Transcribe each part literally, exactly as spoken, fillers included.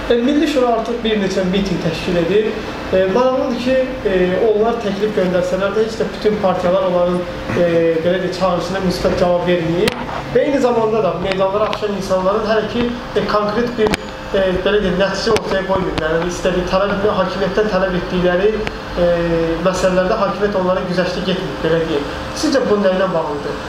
E, Milli Şura artıq bir neçə miting təşkil edir. E, maraqlıdır ki, e, onlar təklif göndərsələr də heç də bütün partiyalar onların e, belə də çağrısına müsbət cavab verməyib. Və eyni zamanda da meydanlara axşan insanların hələ ki e, konkret bir e, belə deyil, nəticə ortaya qoymurlar. Yəni istədiyi tələb, hakimiyyətdən tələb etdikləri e, məsələlərdə hakimiyyət onlara güzəştə getmir, belə deyil. Sizcə bu nə ilə bağlıdır?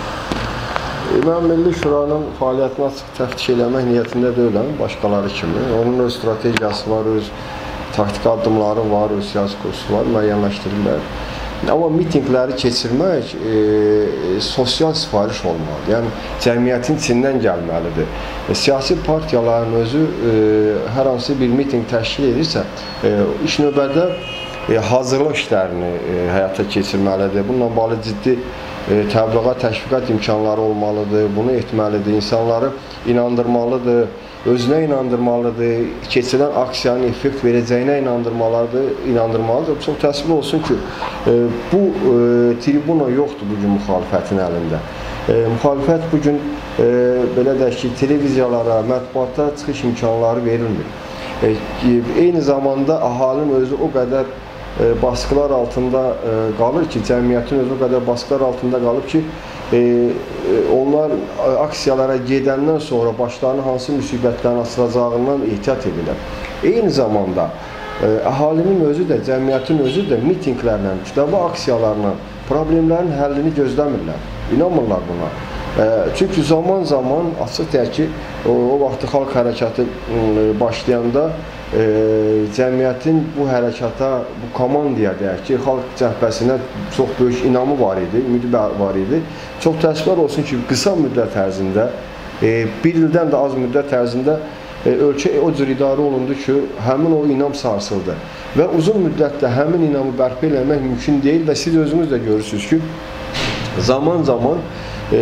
Mən Milli Şuranın fəaliyyətini açıq təftiş eləmək niyyətində deyiləm, başqaları kimi. Onun öz strategiyası var, öz taktik addımları var, öz siyasi kursu var, müəyyənləşdirirlər. Amma mitingləri keçirmək e, sosial sifariş olmalıdır. Yəni, cəmiyyətin içindən gəlməlidir. E, siyasi partiyaların özü e, hər hansı bir miting təşkil edirsə, e, iş növbədə e, hazırlıq işlərini e, həyata keçirməlidir. Bununla bağlı ciddi E, təbliğat, təşviqat imkanları olmalıdır, bunu etməlidir, insanları inandırmalıdır, özünə inandırmalıdır, keçirilən aksiyanın effekt verəcəyinə inandırmalıdır, inandırmalıdır. Çox təəssüflü olsun ki, e, bu e, tribuna yoxdur bugün müxalifətin əlində. E, müxalifət bugün e, belə deyək ki, televiziyalara, mətbuata çıxış imkanları verilmir. E, eyni zamanda əhalinin özü o qədər baskılar altında qalır ki, cəmiyyətin özü o qədər baskılar altında qalıb ki, onlar aksiyalara gedəndən sonra başlarını hansı müsibətlərin açılacağından ehtiyat edirlər. Eyni zamanda əhalinin özü də, cəmiyyətin özü də mitinglərlə, kütləvi aksiyalarla problemlərin həllini gözləmirlər, inanmırlar buna. Çünki zaman zaman açıq deyək ki, o, o vaxtı xalq hərəkatı başlayanda e, cəmiyyətin bu hərəkata, bu komandaya deyək ki, xalq cəhbəsinə çox böyük inamı var idi, ümidi var idi. Çox təəssüflər olsun ki, qısa müddət ərzində, e, bir ildən də az müddət ərzində e, ölkə o cür idarə olundu ki, həmin o inam sarsıldı. Və uzun müddətdə həmin inamı bərpa eləmək mümkün deyil və siz özünüz də görürsünüz ki, zaman-zaman e,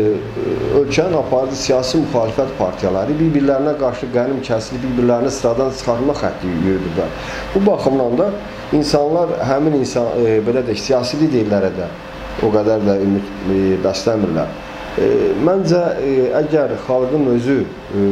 ölkənin aparıcı siyasi müxalifət partiyaları bir-birlərinə qarşı qənim kəsilib, bir-birlərini sıradan çıxarma xətti yürüdülər. Bu baxımdan da insanlar, həmin insan, e, belə deyək, siyasi liderlərə də o qədər də ümid e, bəsləmirlər. E, məncə, e, əgər xalqın özü e,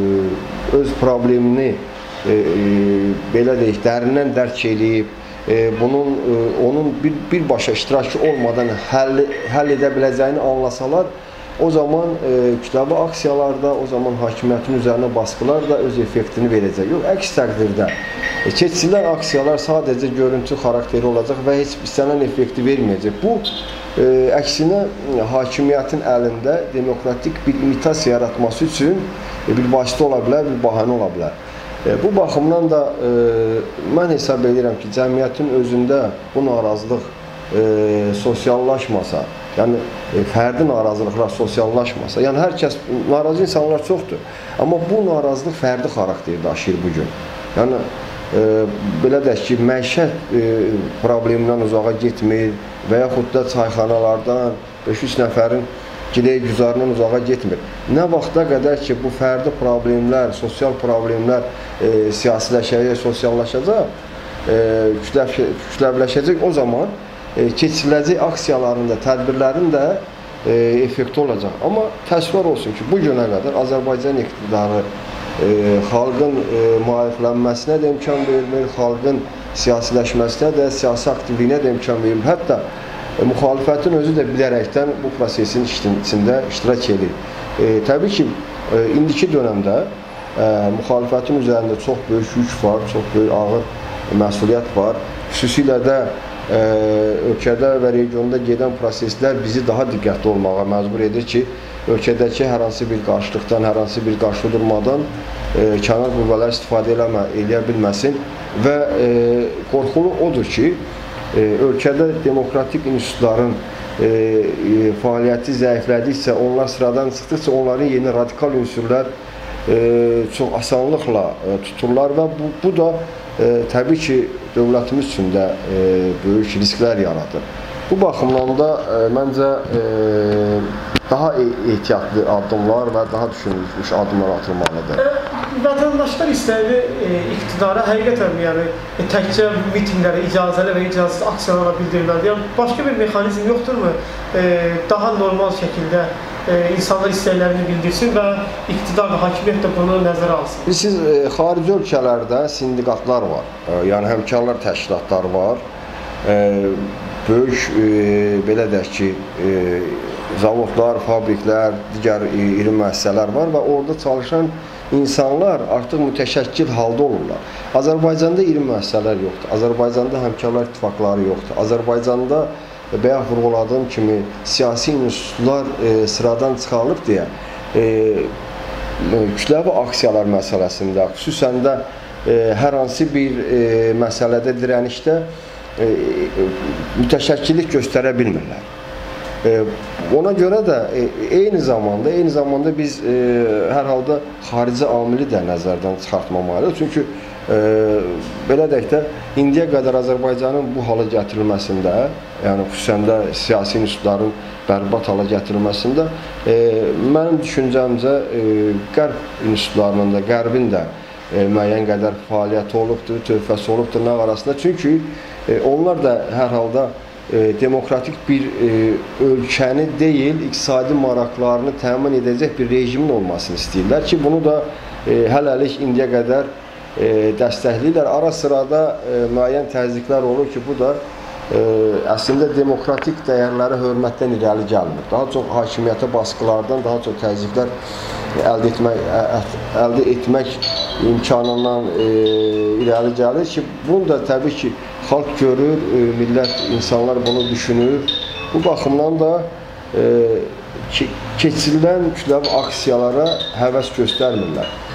öz problemini e, e, belə deyək, dərindən dərk eləyib, e, bunun, e, onun bir, birbaşa iştirakçı olmadan həll, həll edə biləcəyini anlasalar, o zaman e, kütləvi aksiyalarda, o zaman hakimiyyətin üzərinə baskılar da öz effektini verəcək. Yox, əks təqdirdə e, keçirilən aksiyalar sadəcə görüntü xarakteri olacaq və heç istənilən effekti verməyəcək. Bu, e, əksinə hakimiyyətin əlində demokratik bir imitasiya yaratması üçün e, bir vasitə ola bilər, bir bahanə ola bilər. E, bu baxımdan da e, mən hesab edirəm ki, cəmiyyətin özündə bu narazılıq e, sosiallaşmasa, yəni e, fərdi narazılıqlar sosiallaşmasa, yəni hər kəs, narazı insanlar çoxdur, amma bu narazılıq fərdi xarakteri daşıyır bugün. Yəni e, belə deyək ki, məişət e, problemindən uzağa getmir və yaxud da çayxanalardan beş üç nəfərin giləy güzarından uzağa getmir. Nə vaxta qədər ki, bu fərdi problemlər, sosial problemlər e, siyasiləşəcək, sosiallaşacaq, e, kütləviləşəcək, o zaman e, keçiriləcək aksiyaların da, tədbirlərin də e, effekti olacaq. Amma təəssüflər olsun ki, bu günə qədər Azərbaycan iqtidarı e, xalqın e, maariflənməsinə də imkan vermir, xalqın siyasiləşməsinə də, siyasi aktivliyinə də imkan vermir. Hətta E, müxalifətin özü də bilərəkdən bu prosesin içində iştirak edir. E, təbii ki, e, indiki dönəmdə e, müxalifətin üzərində çox böyük yük var, çox böyük ağır məsuliyyət var. Xüsusilə də e, ölkədə və regionda gedən proseslər bizi daha diqqətli olmağa məcbur edir ki, ölkədəki hər hansı bir qarşılıqdan, hər hansı bir qarşı durmadan e, kənar qüvvələr istifadə eləmə, eləyə bilməsin və e, qorxulu odur ki, E, ölkədə demokratik institutların e, e, fəaliyyəti zəiflədikcə, onlar sıradan çıxdıqca onların yeni radikal ünsürlər e, çox asanlıqla e, tuturlar və bu, bu da e, təbii ki, dövlətimiz üçün də e, böyük risklər yaradır. Bu baxımdan da e, məncə e, daha ehtiyatlı addımlar və daha düşünülmüş addımlar atılmalıdır. Vətəndaşlar istəyəli e, iqtidara həqiqətən yəni, e, təkcə mitinglərə, icazəli və icazəsiz aksiyalara bildirirlər. Yəni, başqa bir mexanizm yoxdurmu? E, daha normal şəkildə e, insanlar istəklərini bildirsin və iqtidar və hakimiyyət də bunu nəzərə alsın. Siz e, xarici ölkələrdə sindikatlar var, e, yəni həmkarlar təşkilatları var, e, böyük e, belə deyək ki, e, zavodlar, fabriklər, digər e, iri müəssisələr var və orada çalışan insanlar artıq mütəşəkkil halda olurlar. Azərbaycanda iri müəssisələr yoxdur, Azərbaycanda həmkarlar ittifaqları yoxdur, Azərbaycanda bayaq vurğuladığım kimi siyasi institutlar e, sıradan çıxarılıb deyə e, kütləvi aksiyalar məsələsində, xüsusən də e, hər hansı bir e, məsələdə dirənişdə e, mütəşəkkillik göstərə bilmirlər. E, ona görə də e, eyni zamanda eyni zamanda biz e, hər halda xarici amili də nəzərdən çıxartmamalıyıq. Çünki e, belə deyək də indiyə qədər Azərbaycanın bu hala gətirilməsində, yəni xüsusən də siyasi institutların bərbat hala gətirilməsində e, mənim düşüncəmcə e, qərb institutlarının da, qərbin də e, müəyyən qədər fəaliyyəti olubdur, töhfəsi olubdur nə arasında. Çünki e, onlar da hər halda e, demokratik bir e, ölkəni deyil, iqtisadi maraqlarını təmin edəcək bir rejimin olmasını istəyirlər ki, bunu da e, hələlik indiyə qədər e, dəstəkləyirlər. Ara sırada e, müəyyən təzyiqlər olur ki, bu da e, əslində demokratik dəyərlərə hörmətdən irəli gəlmir. Daha çox hakimiyyətə baskılardan, daha çox təzyiqlər əldə etmək, ə, əldə etmək imkanından e, irəli gəlir ki, bunu da təbii ki, xalq görür, e, millət, insanlar bunu düşünür. Bu baxımdan da e, keçirilən kütləvi aksiyalara həvəs göstərmirlər.